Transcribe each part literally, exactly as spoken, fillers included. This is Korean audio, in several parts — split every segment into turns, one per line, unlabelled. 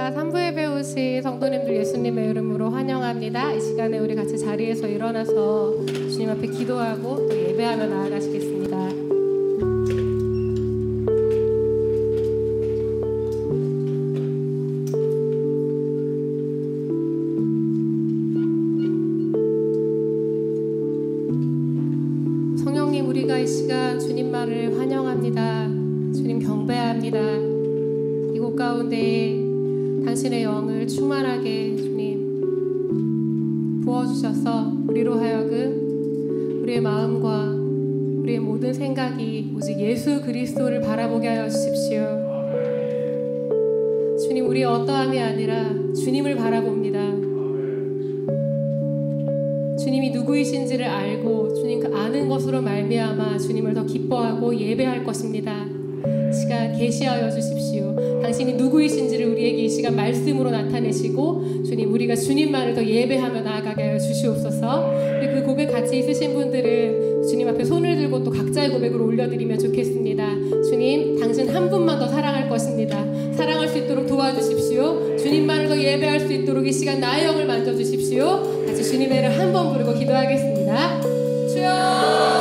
반갑습니다. 삼 부 예배 오신 성도님들 예수님의 이름으로 환영합니다. 이 시간에 우리 같이 자리에서 일어나서 주님 앞에 기도하고 또 예배하며 나아가시겠습니다. 성령님, 우리가 이 시간 주님만을 환영합니다. 주님 경배합니다. 이곳 가운데 당신의 영을 충만하게 주님 부어주셔서 우리로 하여금 우리의 마음과 우리의 모든 생각이 오직 예수 그리스도를 바라보게 하여 주십시오. 주님, 우리 어떠함이 아니라 주님을 바라봅니다. 주님이 누구이신지를 알고 주님 그 아는 것으로 말미암아 주님을 더 기뻐하고 예배할 것입니다. 시간 계시하여 주십시오. 당신이 누구이신지를 우리에게 이 시간 말씀으로 나타내시고 주님, 우리가 주님만을 더 예배하며 나아가게 하여 주시옵소서. 우리 그 고백 같이 있으신 분들은 주님 앞에 손을 들고 또 각자의 고백을 올려드리면 좋겠습니다. 주님, 당신 한 분만 더 사랑할 것입니다. 사랑할 수 있도록 도와주십시오. 주님만을 더 예배할 수 있도록 이 시간 나의 영을 만져주십시오. 같이 주님의 이름 한 번 부르고 기도하겠습니다. 주여,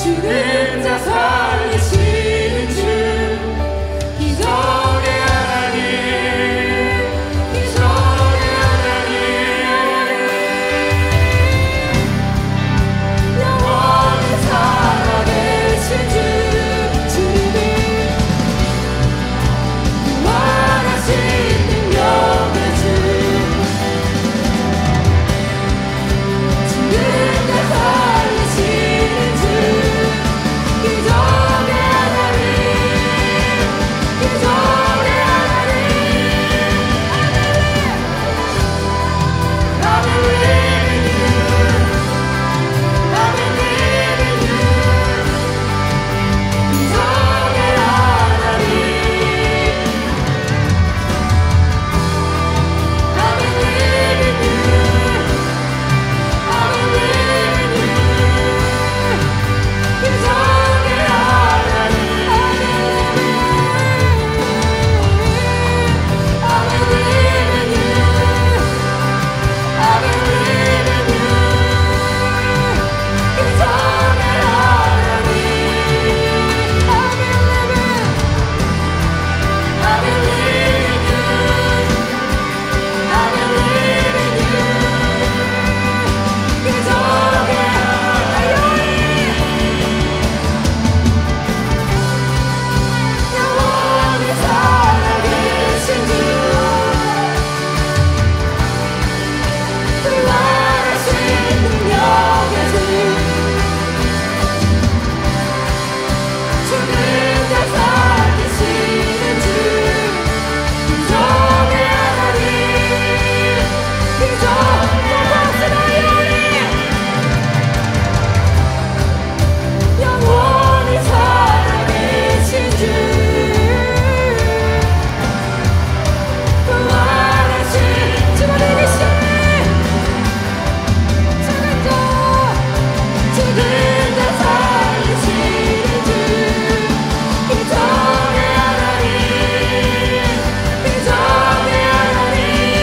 죽은 자 살리시는 주 기적의 하나님 기적의 하나님 영원히 살아계신 주 주님이 부활하신 능력의 주 죽은 자 살리시는 주 기적의 하나님 기적의 하나님 I believe in you I believe in you 기적의 하나님 I believe in you I believe in you 기적의 하나님 I believe in you I believe in you 기적의 하나님 I believe in you I believe in you 기적의 영원히 살아계신 주 부활하신 능력의 주 죽은 자 살리시는 주 기적의 하나님 기적 영원히 살아계신 주 부활하신 주님의 이기신 죽은 자 죽은 자 살리시는 주 기적의 하나님 기적의 하나님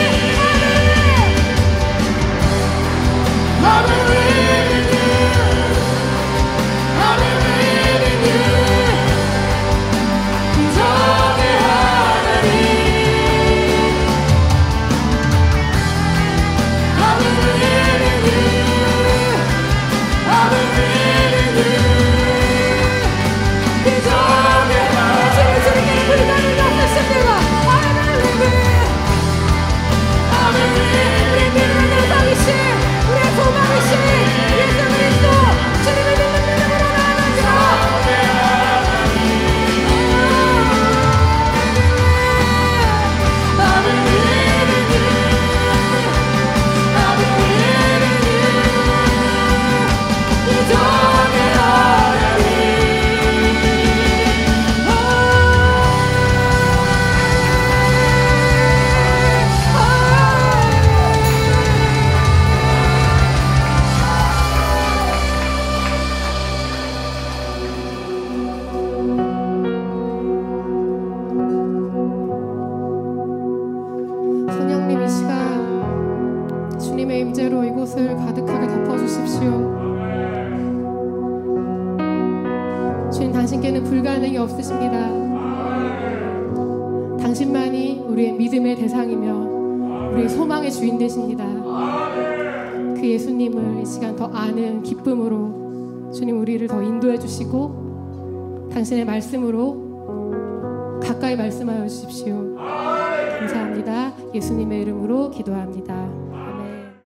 I believe in you I believe in you 기적의 하나님 I believe in you I believe in you 기적의 하나님 주님께는 불가능이 없으십니다 I believe I believe 우리 믿음을 살리신 우리의 소망이신 예수 그리스도 주님을 믿는 믿음으로 나아가자 I believe in you I believe in you 기적의 하나님 성령님 이 시간 주님의 임재로 이곳을 가득하게 덮어주십시오. 주님 당신께는 불가능이 없으십니다. 당신만이 우리의 믿음의 대상이며 우리의 소망의 주인 되십니다. 그 예수님을 이 시간 더 아는 기쁨으로 주님 우리를 더 인도해 주시고 당신의 말씀으로 가까이 말씀하여 주십시오. 감사합니다. 예수님의 이름으로 기도합니다.